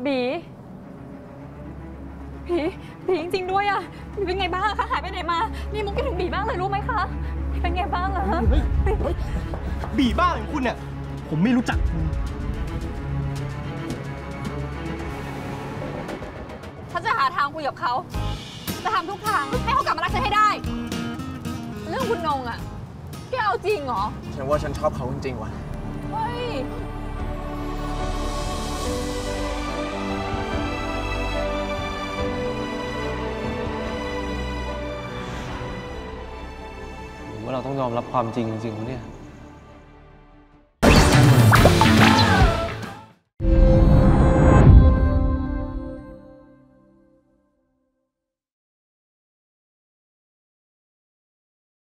บีบีจริงๆด้วยอะบีเป็นไงบ้างคะหายไปไหนมานี่มุกคิดถึงบีบ้างเลยรู้ไหมคะเป็นไงบ้างอะบีบ้าอย่างคุณเนี่ยผมไม่รู้จักคุณฉันจะหาทางคุยกับเขาจะทำทุกทางให้เขากลับมารักฉันให้ได้เรื่องคุณนงอะแกเอาจริงเหรอฉันว่าฉันชอบเขาจริงๆว่ะเฮ้ยว่าเราต้องยอมรับความจริงจริงๆเนี่ย